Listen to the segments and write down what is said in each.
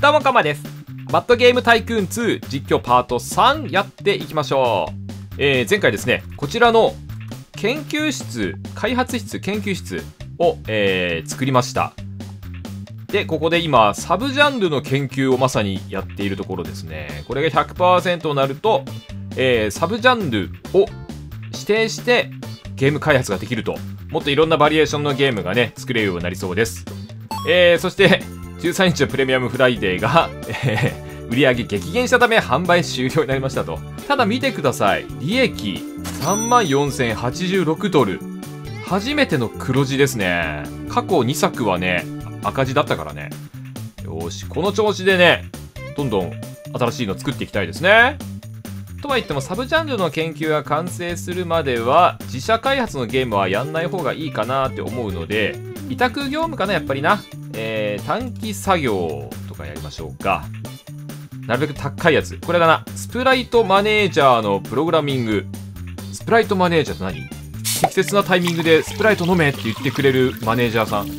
どうもかまです。バッドゲームタイクーン2実況パート3やっていきましょう。前回ですね、こちらの研究室、開発室、研究室を、作りました。で、ここで今、サブジャンルの研究をまさにやっているところですね。これが 100% になると、サブジャンルを指定してゲーム開発ができると、もっといろんなバリエーションのゲームがね、作れるようになりそうです。そして、13日のプレミアムフライデーが、売上激減したため販売終了になりましたと。ただ見てください。利益34,086ドル。初めての黒字ですね。過去2作はね、赤字だったからね。よし、この調子でね、どんどん新しいの作っていきたいですね。とは言ってもサブジャンルの研究が完成するまでは自社開発のゲームはやんない方がいいかなって思うので、委託業務かな、やっぱりな。短期作業とかやりましょうか。なるべく高いやつ。これだな。スプライトマネージャーのプログラミング。スプライトマネージャーって何？適切なタイミングでスプライト飲めって言ってくれるマネージャーさん。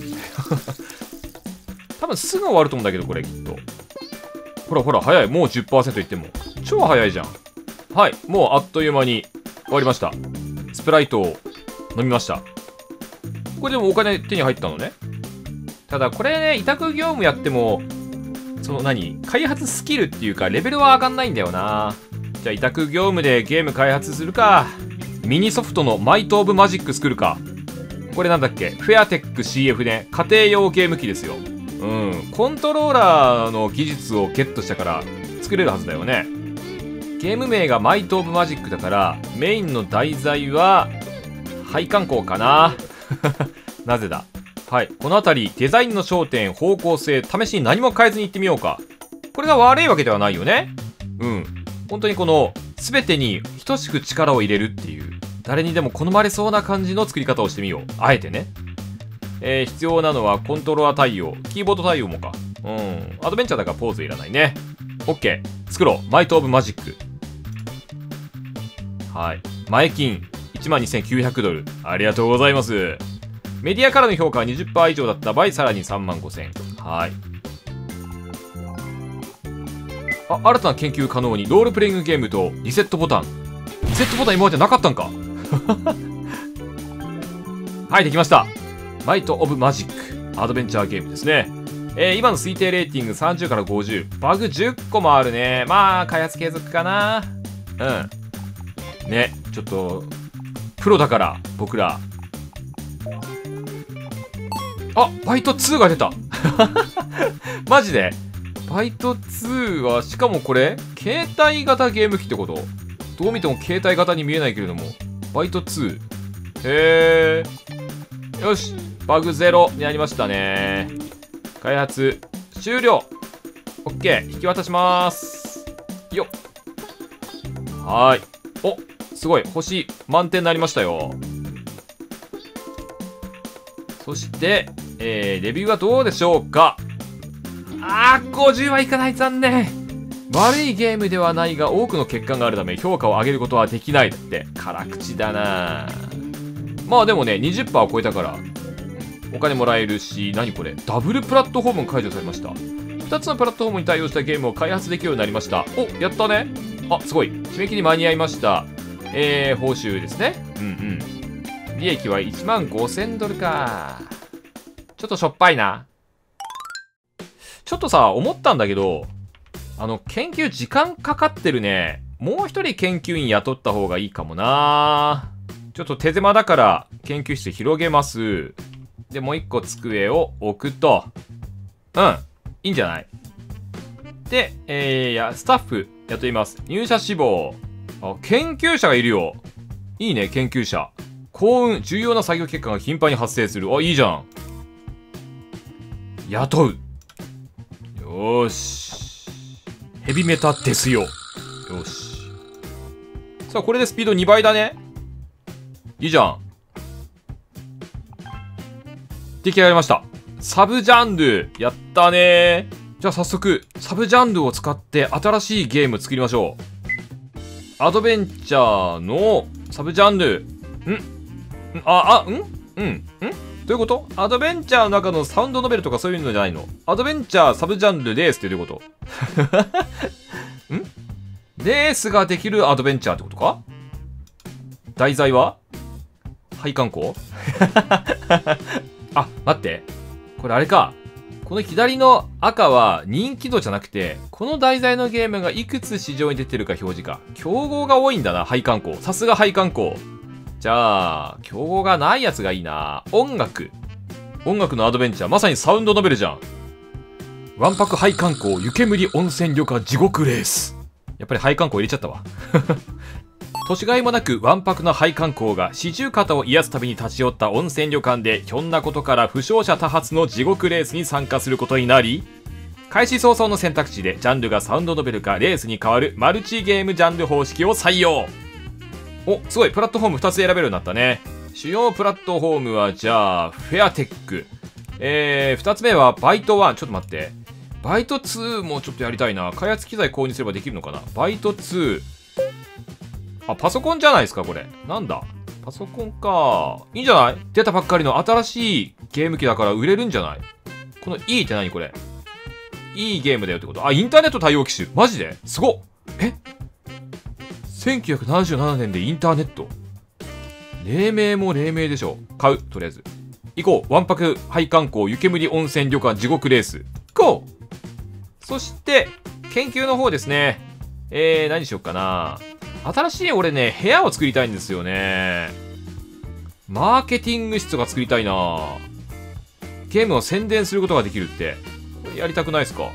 多分すぐ終わると思うんだけど、これきっと。ほらほら、早い。もう 10% いっても。超早いじゃん。はい。もうあっという間に終わりました。スプライトを飲みました。これでもお金手に入ったのね。ただこれね、委託業務やっても、その開発スキルっていうかレベルは上がんないんだよな。じゃあ委託業務でゲーム開発するか。ミニソフトのマイト・オブ・マジック作るか。これなんだっけ、フェアテック CF ね。家庭用ゲーム機ですよ。コントローラーの技術をゲットしたから作れるはずだよね。ゲーム名がマイト・オブ・マジックだからメインの題材は配管工かな。なぜだ。はい。このあたり、デザインの焦点、方向性、試しに何も変えずにいってみようか。これが悪いわけではないよね。本当にこの、すべてに等しく力を入れるっていう、誰にでも好まれそうな感じの作り方をしてみよう。あえてね。必要なのはコントローラー対応、キーボード対応もか。アドベンチャーだからポーズいらないね。OK。作ろう。マイト・オブ・マジック。はい。前金、12,900ドル。ありがとうございます。メディアからの評価は 20% 以上だった場合、さらに35,000。はい。あ、新たな研究可能に、ロールプレイングゲームとリセットボタン。リセットボタン今までなかったんか。はい、できました。マイト・オブ・マジック。アドベンチャーゲームですね。今の推定レーティング30から50。バグ10個もあるね。まあ、開発継続かな。ね、ちょっと、プロだから、僕ら。あ、バイト2が出た。マジでバイト2は、しかもこれ携帯型ゲーム機ってこと？どう見ても携帯型に見えないけれども。バイト2。へー。よし。バグ0になりましたね。開発終了。OK。引き渡します。よっ。はーい。お、すごい。星満点になりましたよ。そして、レビューはどうでしょうか。50はいかない。残念。悪いゲームではないが多くの欠陥があるため評価を上げることはできない。だって辛口だな。まあでもね 20% を超えたからお金もらえるし、何これ、ダブルプラットフォーム解除されました。2つのプラットフォームに対応したゲームを開発できるようになりました。お、やったね。あ、すごい。締め切り間に合いました。報酬ですね。利益は 15,000 ドルか。ちょっとしょっぱいな。ちょっとさ、思ったんだけど、研究時間かかってるね。もう一人研究員雇った方がいいかもな。ちょっと手狭だから研究室広げます。で、もう一個机を置くと。いいんじゃない？で、スタッフ雇います。入社志望。あ、研究者がいるよ。いいね、研究者。幸運、重要な作業結果が頻繁に発生する。あ、いいじゃん。雇う。よーし。ヘビメタですよ。よし。さあ、これでスピード2倍だね。いいじゃん。出来上がりました。サブジャンル。やったねー。じゃあ早速、サブジャンルを使って新しいゲーム作りましょう。アドベンチャーのサブジャンル。 どういうこと？アドベンチャーの中のサウンドノベルとかそういうのじゃないの？アドベンチャーサブジャンルレースってどういうことん？レースができるアドベンチャーってことか？題材は配管工あ、待って。これあれか。この左の赤は人気度じゃなくて、この題材のゲームがいくつ市場に出てるか表示か。競合が多いんだな、配管工。さすが配管工。じゃあ、競合がないやつがいいな。音楽のアドベンチャー。まさにサウンドノベルじゃん。わんぱく配管工、湯煙温泉旅館地獄レース。やっぱり配管工入れちゃったわ。年がいもなくわんぱくな配管工が四十肩を癒すために立ち寄った温泉旅館でひょんなことから負傷者多発の地獄レースに参加することになり、開始早々の選択肢でジャンルがサウンドノベルかレースに変わるマルチゲームジャンル方式を採用。お、すごい、プラットフォーム2つ選べるようになったね。主要プラットフォームはじゃあフェアテック、2つ目はバイト1。ちょっと待って、バイト2もちょっとやりたいな。開発機材購入すればできるのかな。バイト2、あ、パソコンじゃないですか、これ。なんだ、パソコンか。いいんじゃない？出たばっかりの新しいゲーム機だから売れるんじゃない？この E って何これ？いいゲームだよってこと？あ、インターネット対応機種。マジで？すごっ！え？ 1977 年でインターネット。黎明も黎明でしょ。買う、とりあえず。行こう。わんぱく配管工湯煙温泉旅館地獄レース。行こう！そして、研究の方ですね。何しよっかな。新しい俺ね、部屋を作りたいんですよね。マーケティング室が作りたいな。ゲームを宣伝することができるって。これやりたくないですか？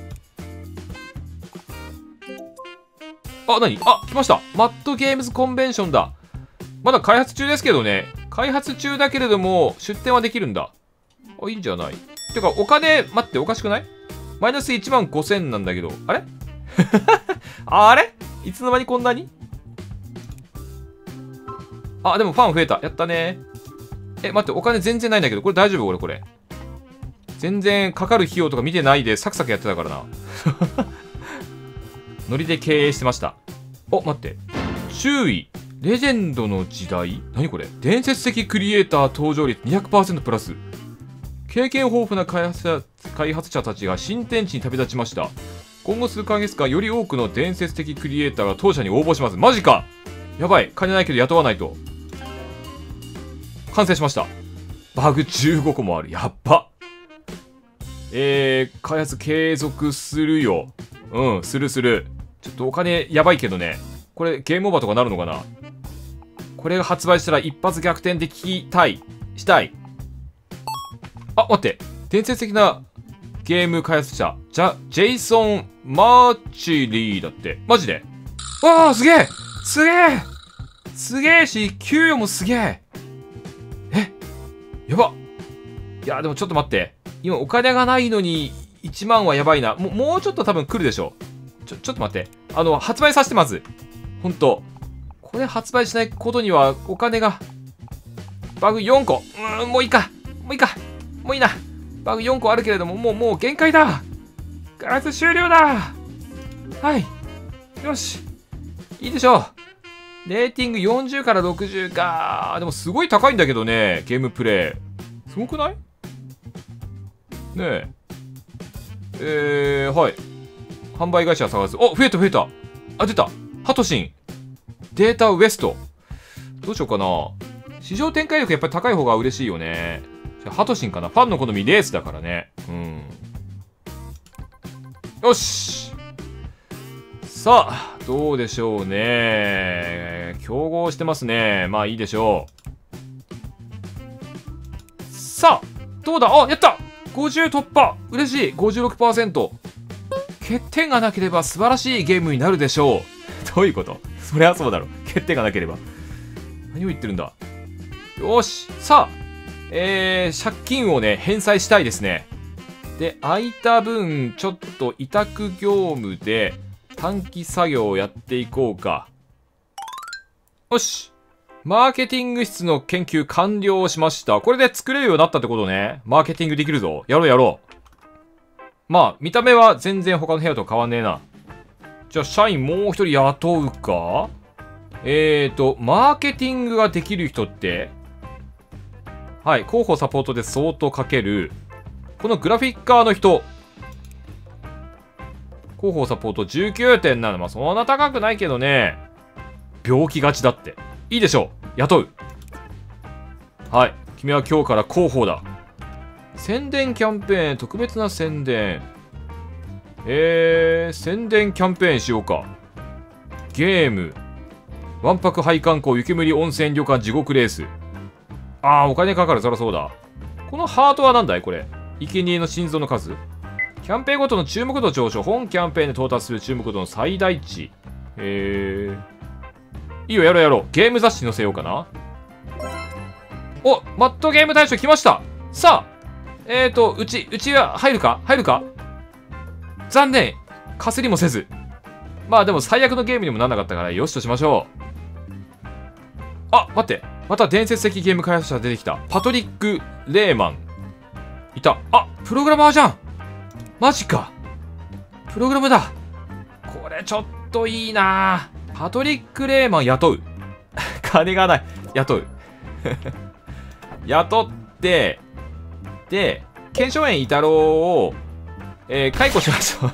あ、何？あ、来ました。マッドゲームズコンベンションだ。まだ開発中ですけどね。開発中だけれども、出店はできるんだ。あ、いいんじゃない？てか、お金、待って、おかしくない？マイナス15,000なんだけど。あれあれ？いつの間にこんなに？あ、でもファン増えた。やったね。え、待って、お金全然ないんだけど、これ大丈夫？俺これ。全然かかる費用とか見てないでサクサクやってたからな。ノリで経営してました。お、待って。注意。レジェンドの時代？何これ？伝説的クリエイター登場率 200% プラス。経験豊富な開発者たちが新天地に旅立ちました。今後数ヶ月間より多くの伝説的クリエイターが当社に応募します。マジか！やばい。金ないけど雇わないと。完成しました。バグ15個もある。やっば。開発継続するよ。うん、する。ちょっとお金やばいけどね。これゲームオーバーとかなるのかな？これが発売したら一発逆転でしたい。あ、待って。伝説的なゲーム開発者。ジェイソン・マーチリーだって。マジで？わあ、すげえし、給与もすげえ。え、やば。いや、でもちょっと待って。今お金がないのに1万はやばいな。もうちょっと多分来るでしょ。ちょっと待って。発売させてまず。ほんと。これ発売しないことにはお金が。バグ4個。もういいな。バグ4個あるけれども、もう限界だ。開発終了だ。はい。よし。いいでしょう。レーティング40から60か。でもすごい高いんだけどね。ゲームプレイ。すごくない？ねえ。はい。販売会社探す。お、増えた。あ、出た。ハトシン。データウエスト。どうしようかな。市場展開力やっぱり高い方が嬉しいよね。じゃあハトシンかな。ファンの好みレースだからね。うん。よし。さあ、どうでしょうね。競合してますね。まあいいでしょう。さあ、どうだ？あ、やった！ 50 突破！嬉しい！ 56%。欠点がなければ素晴らしいゲームになるでしょう。どういうこと？そりゃそうだろ。欠点がなければ。何を言ってるんだ。よし。さあ、借金をね、返済したいですね。で、空いた分、ちょっと委託業務で短期作業をやっていこうか。よし。マーケティング室の研究完了しました。これで作れるようになったってことね。マーケティングできるぞ。やろう。まあ、見た目は全然他の部屋と変わんねえな。じゃあ、社員もう一人雇うか？マーケティングができる人って、 はい、広報サポートで相当かける。このグラフィッカーの人。広報サポート 19.7。まあ、そんな高くないけどね。病気がちだって。いいでしょう。雇う。はい。君は今日から広報だ。宣伝キャンペーン、特別な宣伝。宣伝キャンペーンしようか。ゲーム。わんぱく配管工、湯煙温泉旅館地獄レース。あー、お金かかる、そらそうだ。このハートはなんだいこれ。生贄の心臓の数。キャンペーンごとの注目度上昇。本キャンペーンで到達する注目度の最大値。いいよ、やろうやろう。ゲーム雑誌載せようかな。お、マットゲーム大賞来ました。さあ、うちは入るか残念。かすりもせず。まあでも最悪のゲームにもなんなかったからよしとしましょう。あ、待って。また伝説的ゲーム開発者が出てきた。パトリック・レーマン。いた。あ、プログラマーじゃん。マジか。プログラムだ。これちょっといいな。パトリック・レーマン雇う。金がない。雇う。雇って、で、腱鞘炎イタロウを、解雇しましょう。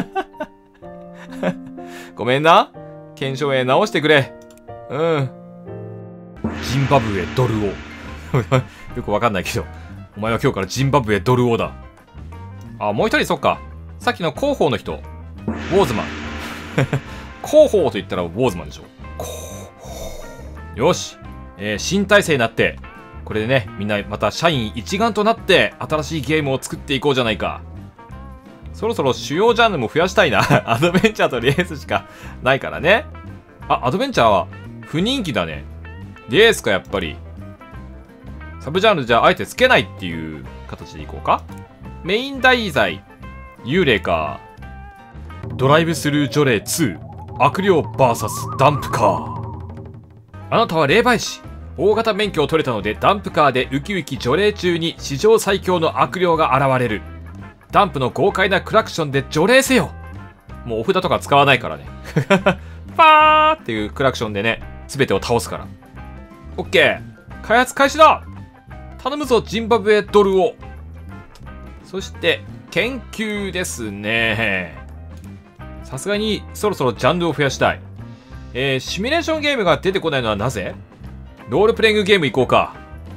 ごめんな。腱鞘炎治してくれ。うん。ジンバブエドル王。よくわかんないけど。お前は今日からジンバブエドル王だ。あ、もう一人そっか。さっきの広報の人。ウォーズマン。広報と言ったらウォーズマンでしょ。よし。新体制になって。これでね、みんなまた社員一丸となって新しいゲームを作っていこうじゃないか。そろそろ主要ジャンルも増やしたいな。アドベンチャーとレースしかないからね。あ、アドベンチャーは不人気だね。レースか、やっぱり。サブジャンルじゃあえてつけないっていう形でいこうか。メイン題材。幽霊か。ドライブスルー除霊2。悪霊 VS ダンプカー。あなたは霊媒師。大型免許を取れたのでダンプカーでウキウキ除霊中に史上最強の悪霊が現れる。ダンプの豪快なクラクションで除霊せよ。もうお札とか使わないからね。パーっていうクラクションでね、全てを倒すから。オッケー。開発開始だ。頼むぞ、ジンバブエドルを。そして、研究ですね。さすがにそろそろジャンルを増やしたい。シミュレーションゲームが出てこないのはなぜ？ロールプレイングゲーム行こうか。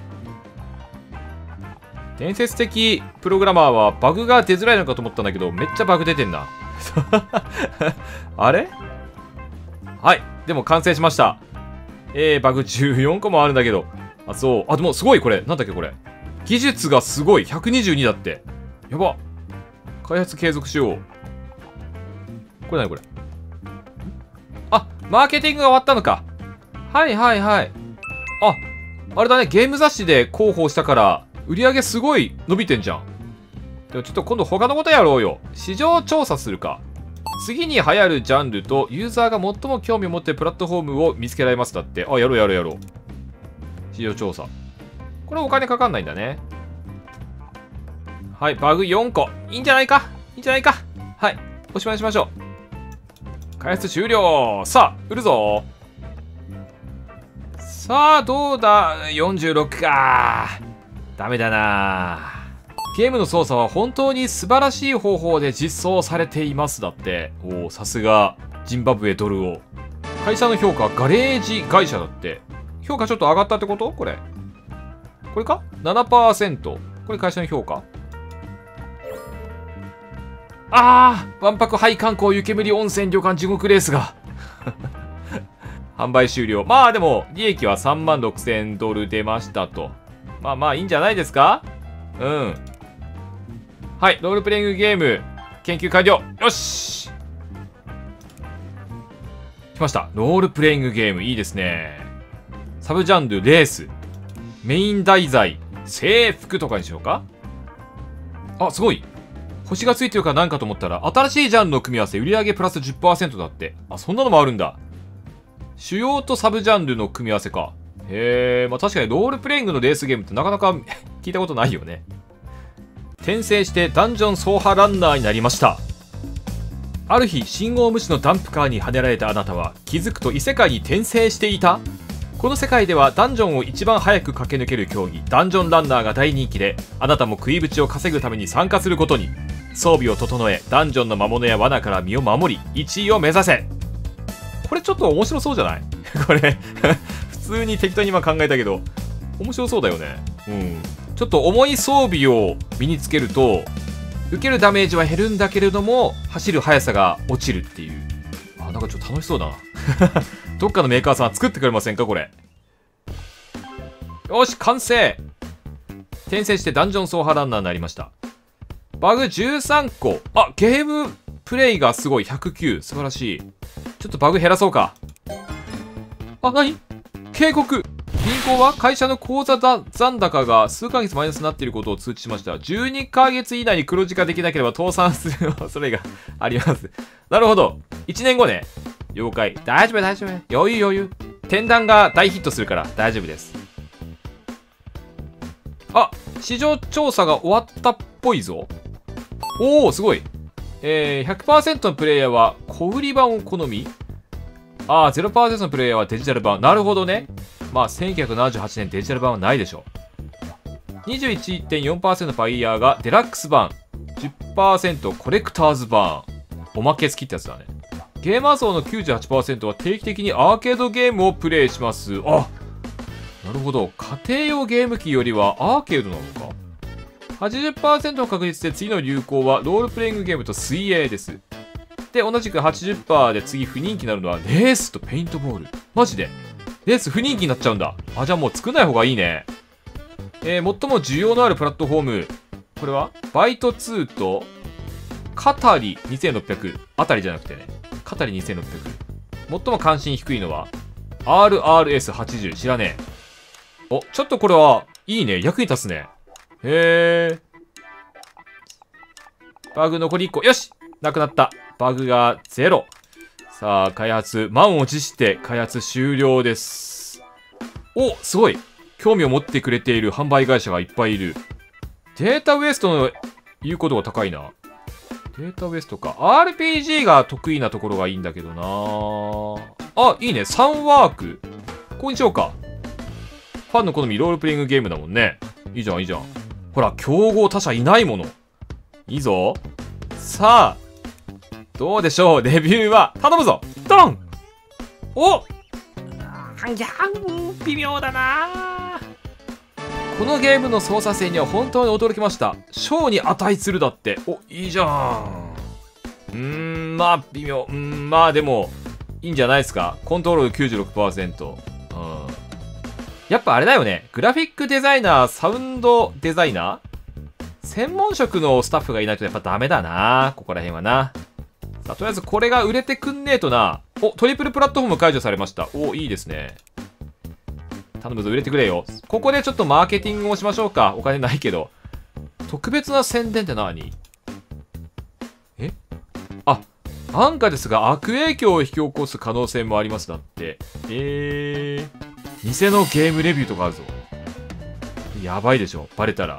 伝説的プログラマーはバグが出づらいのかと思ったんだけど、めっちゃバグ出てんな。あれ？はい。でも完成しました。バグ14個もあるんだけど。あ、そう。あ、でもすごいこれ。なんだっけこれ。技術がすごい。122だって。やば。開発継続しよう。これ何これ。あ、マーケティングが終わったのか。はいはいはい。あ、あれだね。ゲーム雑誌で広報したから、売り上げすごい伸びてんじゃん。でもちょっと今度他のことやろうよ。市場調査するか。次に流行るジャンルとユーザーが最も興味を持ってプラットフォームを見つけられますだって。あ、やろうやろうやろう。市場調査。これお金かかんないんだね。はい、バグ4個。いいんじゃないかいいんじゃないか。はい、おしまいにしましょう。開発終了。さあ、売るぞ。さあ、どうだ ?46 か。ダメだな。ゲームの操作は本当に素晴らしい方法で実装されていますだって。おお、さすがジンバブエドル王。会社の評価、ガレージ会社だって。評価ちょっと上がったってこと？これか ?7%。これ会社の評価。あー、わんぱく配管工湯煙温泉旅館地獄レースが。販売終了。まあでも、利益は36,000ドル出ましたと。まあまあいいんじゃないですか？うん。はい、ロールプレイングゲーム、研究完了。よし！来ました。ロールプレイングゲーム、いいですね。サブジャンル、レース。メイン題材、制服とかにしようか？あ、すごい。星がついてるから何かと思ったら、新しいジャンルの組み合わせ、売上プラス 10% だって。あ、そんなのもあるんだ。主要とサブジャンルの組み合わせか。へえ、まあ確かにロールプレイングのレースゲームってなかなか聞いたことないよね。転生してダンジョン走破ランナーになりました。ある日、信号無視のダンプカーにはねられたあなたは、気づくと異世界に転生していた？ この世界ではダンジョンを一番早く駆け抜ける競技ダンジョンランナーが大人気で、あなたも食いぶちを稼ぐために参加することに。装備を整えダンジョンの魔物や罠から身を守り1位を目指せ。これちょっと面白そうじゃないこれ普通に適当に今考えたけど面白そうだよね。ちょっと重い装備を身につけると受けるダメージは減るんだけれども走る速さが落ちるっていう。なんかちょっと楽しそうだなどっかのメーカーさん作ってくれませんかこれ。よし完成。転生してダンジョン走破ランナーになりました。バグ13個。ゲームプレイがすごい。109。素晴らしい。ちょっとバグ減らそうか。何？警告。銀行は会社の口座残高が数ヶ月マイナスになっていることを通知しました。12ヶ月以内に黒字化できなければ倒産する恐れがあります。なるほど。1年後ね。了解。大丈夫大丈夫。余裕。天壇が大ヒットするから大丈夫です。市場調査が終わったっぽいぞ。おおすごい。100% のプレイヤーは小売版を好み。0% のプレイヤーはデジタル版。なるほどね。1978年デジタル版はないでしょう。 21.4% のバイヤーがデラックス版、 10% コレクターズ版。おまけ付きってやつだね。ゲーマー層の 98% は定期的にアーケードゲームをプレイします。なるほど。家庭用ゲーム機よりはアーケードなのか。80% の確率で次の流行はロールプレイングゲームと水泳です。で、同じく 80% で次不人気になるのはレースとペイントボール。マジでレース不人気になっちゃうんだ。じゃあもう作んない方がいいね。最も需要のあるプラットフォーム。これはバイト2とカタリ2600。あたりじゃなくてね。カタリ2600。最も関心低いのは RRS80。知らねえ。ちょっとこれはいいね。役に立つね。バグ残り1個。よしなくなった。バグが0。さあ、開発、満を持して開発終了です。すごい。興味を持ってくれている販売会社がいっぱいいる。データウエストの言うことが高いな。データウエストか。RPG が得意なところがいいんだけどな。いいね。サンワーク。ここにしようか。ファンの好みロールプレイングゲームだもんね。いいじゃん。ほら、競合他社いないもの。いいぞ。さあ、どうでしょうレビューは。頼むぞドン。微妙だな。このゲームの操作性には本当に驚きました。賞に値するだって。いいじゃん。微妙。でもいいんじゃないですか。コントロール 96%。やっぱあれだよね。グラフィックデザイナー、サウンドデザイナー専門職のスタッフがいないとやっぱダメだな。ここら辺はな。さあ、とりあえずこれが売れてくんねえとな。トリプルプラットフォーム解除されました。いいですね。頼むぞ、売れてくれよ。ここでちょっとマーケティングをしましょうか。お金ないけど。特別な宣伝って何？安価ですが悪影響を引き起こす可能性もありますだって。偽のゲームレビューとかあるぞ。やばいでしょ、バレたら。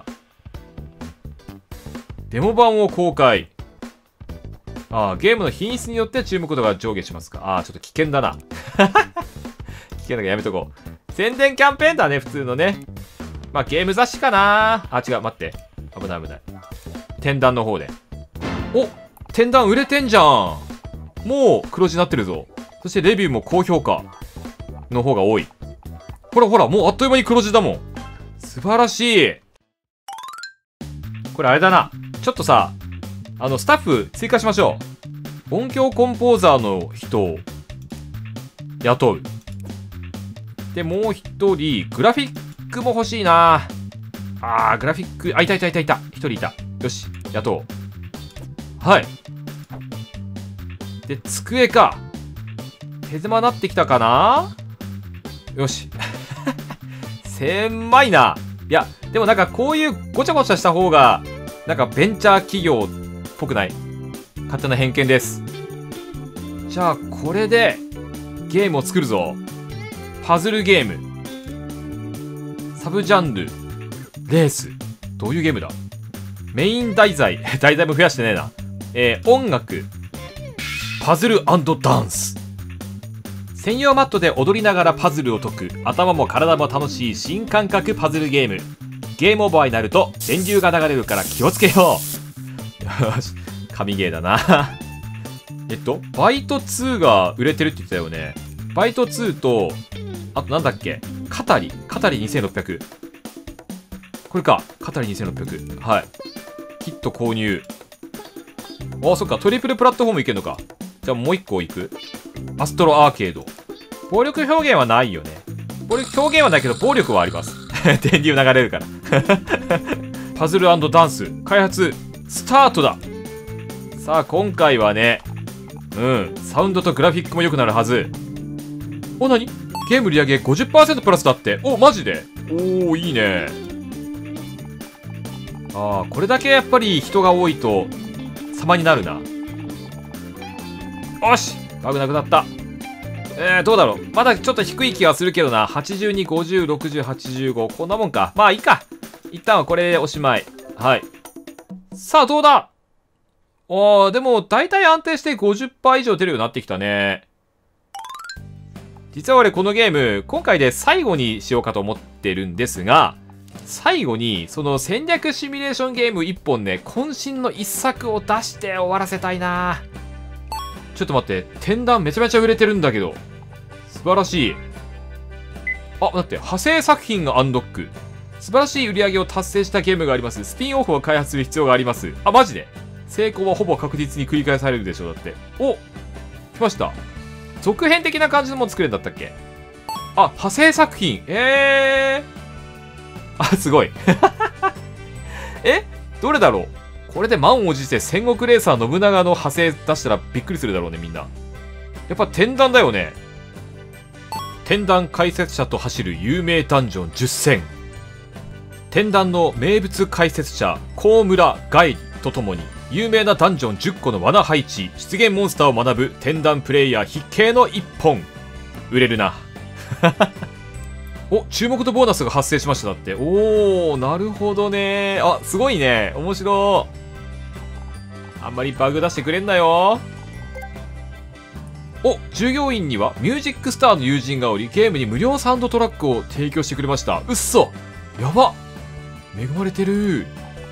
デモ版を公開。ゲームの品質によって注目度が上下しますか。ちょっと危険だな。危険だからやめとこう。宣伝キャンペーンだね、普通のね。ゲーム雑誌かな。違う、待って。危ない。天壇の方で。天壇売れてんじゃん。もう黒字になってるぞ。そしてレビューも高評価の方が多い。ほら、もうあっという間に黒字だもん。素晴らしい。これあれだな。ちょっとさ、スタッフ追加しましょう。音響コンポーザーの人を雇う。で、もう一人、グラフィックも欲しいな。グラフィック、いた。一人いた。よし、雇おう。はい。で、机か。手狭なってきたかな。よし。狭いな。いや、でもなんかこういうごちゃごちゃした方が、なんかベンチャー企業っぽくない？勝手な偏見です。じゃあ、これで、ゲームを作るぞ。パズルゲーム。サブジャンル。レース。どういうゲームだ？メイン題材。題材も増やしてねえな。音楽。パズル&ダンス。 専用マットで踊りながらパズルを解く、頭も体も楽しい新感覚パズルゲーム。ゲームオーバーになると電流が流れるから気をつけよう。よし、神ゲーだな。バイト2が売れてるって言ってたよね。バイト2と、あとなんだっけ、カタリ2600。これか、カタリ2600。はい。キット購入。あ、そっか、トリプルプラットフォームいけるのか。じゃあもう一個いく。アストロアーケード。暴力表現はないよね。暴力表現はないけど、暴力はあります。電流流れるから。パズル&ダンス、開発、スタートだ。さあ、今回はね、サウンドとグラフィックも良くなるはず。お、なに？ゲーム売り上げ 50% プラスだって。お、マジで？おー、いいね。ああ、これだけやっぱり人が多いと様になるな。よし、バグなくなった。どうだろう。まだちょっと低い気がするけどな。82、50、60、85。こんなもんか。まあいいか。一旦はこれでおしまい。はい。さあ、どうだ？でも大体安定して 50% 以上出るようになってきたね。実は俺このゲーム、今回で最後にしようかと思ってるんですが、最後に、その戦略シミュレーションゲーム1本ね、渾身の1作を出して終わらせたいな。ちょっと待って、天壇めちゃめちゃ売れてるんだけど。素晴らしい。あ、待って、派生作品がアンロック。素晴らしい売り上げを達成したゲームがあります。スピンオフを開発する必要があります。あ、マジで？成功はほぼ確実に繰り返されるでしょう、だって。お！来ました。続編的な感じのもの作れるんだったっけ？あ、派生作品。あ、すごい。どれだろう？これで満を持して戦国レーサー信長の派生出したらびっくりするだろうね、みんな。やっぱ天壇だよね。天壇解説者と走る有名ダンジョン10選。天壇の名物解説者、高村ガイリとともに、有名なダンジョン10個の罠配置、出現モンスターを学ぶ天壇プレイヤー必見の1本。売れるな。お、注目とボーナスが発生しましただって。おー、なるほどね。あ、すごいね。面白い。あんまりバグ出してくれんなよ。お、従業員にはミュージックスターの友人がおり、ゲームに無料サウンドトラックを提供してくれました。うっそ、やば、恵まれてる。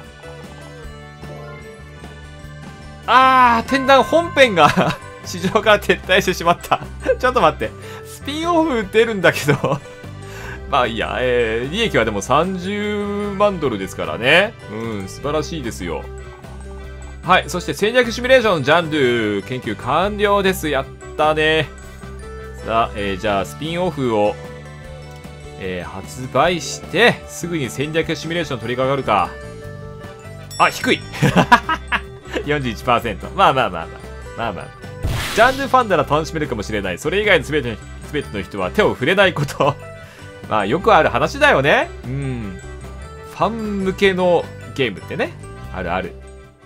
天壇本編が市場から撤退してしまった。ちょっと待って、スピンオフ出るんだけどまあいいや、利益はでも30万ドルですからね。素晴らしいですよ。はい、そして戦略シミュレーションジャンル研究完了です。やったね。さあ、じゃあスピンオフを、発売してすぐに戦略シミュレーション取り掛かるか。あ、低い。41%。まあ。ジャンルファンなら楽しめるかもしれない。それ以外の全ての人は手を触れないこと。まあよくある話だよね。ファン向けのゲームってね、あるある。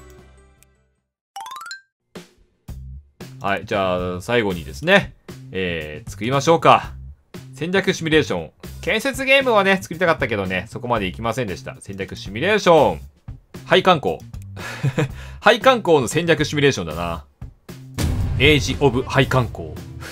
はい、じゃあ最後にですね、作りましょうか。戦略シミュレーション。建設ゲームはね、作りたかったけどね、そこまでいきませんでした。戦略シミュレーション。配管工。配管工の戦略シミュレーションだな。エイジ・オブ・配管工。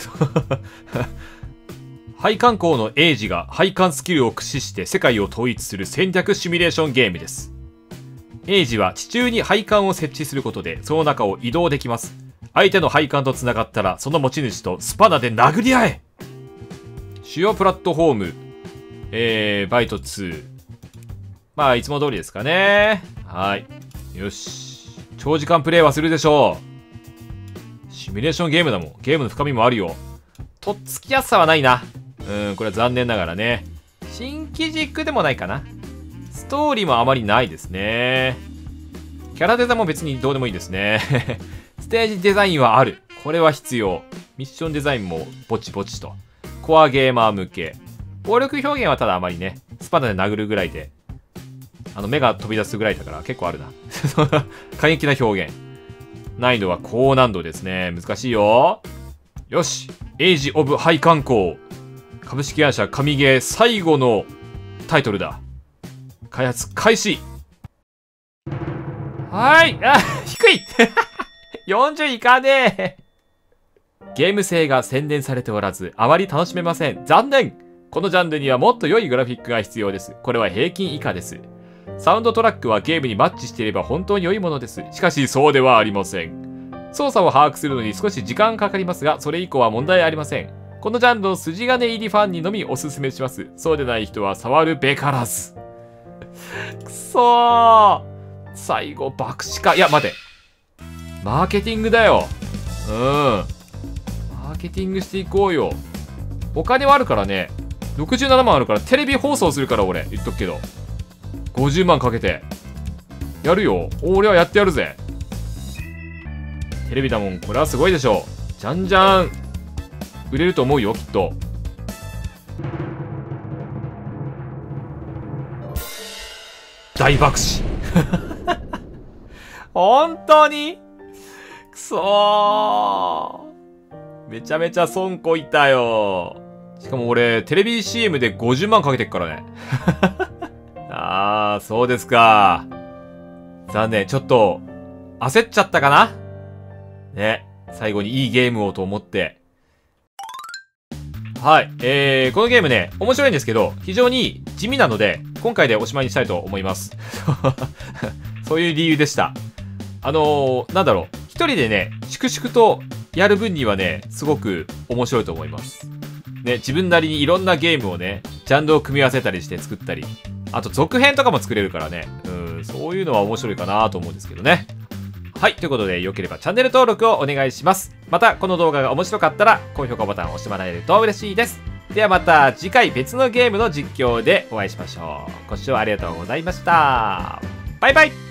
配管工のエイジが配管スキルを駆使して世界を統一する戦略シミュレーションゲームです。エイジは地中に配管を設置することでその中を移動できます。相手の配管と繋がったらその持ち主とスパナで殴り合え。主要プラットフォーム、バイト2。まあいつも通りですかね。はい。よし。長時間プレイはするでしょう。シミュレーションゲームだもん。ゲームの深みもあるよ。とっつきやすさはないな。これは残念ながらね。新機軸でもないかな。ストーリーもあまりないですね。キャラデザも別にどうでもいいですね。ステージデザインはある。これは必要。ミッションデザインもぼちぼちと。コアゲーマー向け。暴力表現はただあまりね、スパナで殴るぐらいで、目が飛び出すぐらいだから結構あるな。過激な表現。難易度は高難度ですね。難しいよ。よし。エイジ・オブ・配管工。株式会社神ゲー最後のタイトルだ。開発開始。はーい。低い。40いかねえ。 ゲーム性が洗練されておらず、あまり楽しめません。残念。このジャンルにはもっと良いグラフィックが必要です。これは平均以下です。サウンドトラックはゲームにマッチしていれば本当に良いものです。しかしそうではありません。操作を把握するのに少し時間かかりますが、それ以降は問題ありません。このジャンルの筋金入りファンにのみおすすめします。そうでない人は触るべからず。くそー。最後爆死か。いや、待て。マーケティングだよ。マーケティングしていこうよ。お金はあるからね。67万あるからテレビ放送するから俺。言っとくけど。50万かけて。やるよ。俺はやってやるぜ。テレビだもん。これはすごいでしょ。じゃんじゃん。売れると思うよ、きっと。大爆死。本当にくそー。めちゃめちゃ損こいたよ。しかも俺、テレビ CM で50万かけてっからね。あー、そうですか。残念。ちょっと、焦っちゃったかなね。最後にいいゲームをと思って。はい。このゲームね、面白いんですけど、非常に地味なので、今回でおしまいにしたいと思います。そういう理由でした。なんだろう。一人でね、粛々とやる分にはね、すごく面白いと思います。ね、自分なりにいろんなゲームをね、ジャンルを組み合わせたりして作ったり、あと続編とかも作れるからね、そういうのは面白いかなと思うんですけどね。はい、ということで、良ければチャンネル登録をお願いします。また、この動画が面白かったら、高評価ボタンを押してもらえると嬉しいです。ではまた次回別のゲームの実況でお会いしましょう。ご視聴ありがとうございました。バイバイ。